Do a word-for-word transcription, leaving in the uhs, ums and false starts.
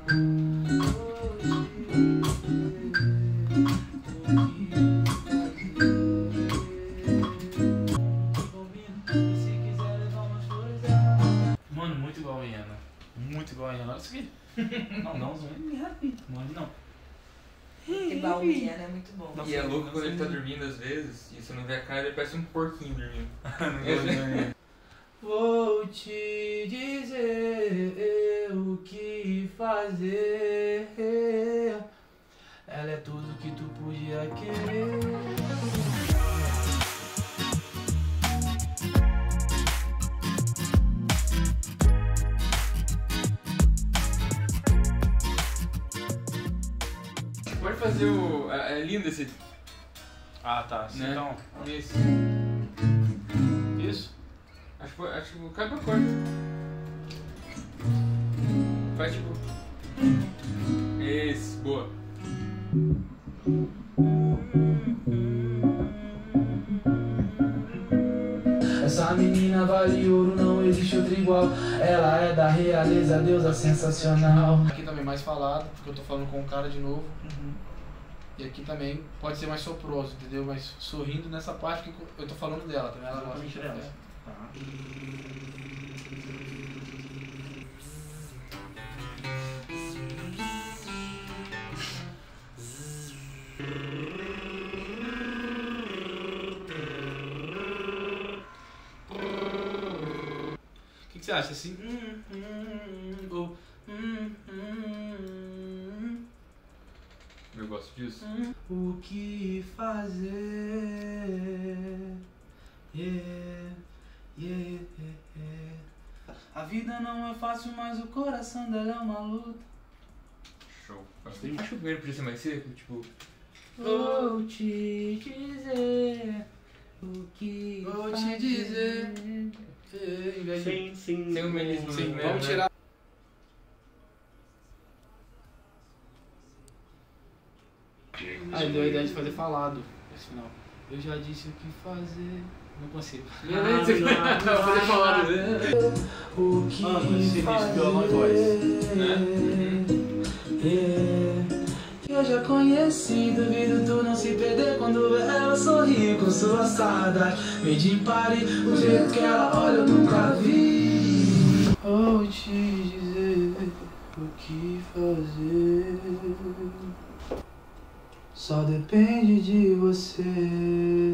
Mano, muito igual a Iana. Muito igual a Iana. Olha isso aqui. Não, não, não é não. Não. Igual o Iana é muito bom. E é louco quando ele tá dormindo às vezes, e você não vê a cara, ele parece um porquinho dormindo. Vou te dizer o que fazer. Ela é tudo que tu podia querer. Pode fazer o... É lindo esse... Ah, tá. Assim, né? então. Isso. Isso? Acho que, acho que cabe a corda. Faz tipo... Isso, boa. Essa menina vale ouro, não existe outra igual. Ela é da realeza, deusa sensacional. Aqui também mais falado, porque eu tô falando com o cara de novo. Uhum. E aqui também pode ser mais soproso, entendeu? Mas sorrindo nessa parte que eu tô falando dela também. Ela gosta de dela. Tá. O que, que você acha assim? Hum, hum, ou, hum, hum, Eu gosto disso. hum. O que fazer? Yeah, yeah, yeah. A vida não é fácil, mas o coração dela é uma luta. Show. Acho que o primeiro podia ser mais seco, tipo... Vou te dizer o que Vou fazer. te dizer. É, em vez de... Sim, sim. Sem o melismo no Sim, primeiro, vamos né? tirar. Aí deu a ideia de fazer falado esse final. Eu já disse o que fazer. Não consigo. Ah, não, Não, fazer falado. O que Ah, mas esse fazer. violão e voz, né? Eu já conheci, duvido tu não se perder quando vê ela sorrir com sua saudade. Made in Paris, o jeito que ela olha eu nunca vi. Vou te dizer o que fazer. Só depende de você.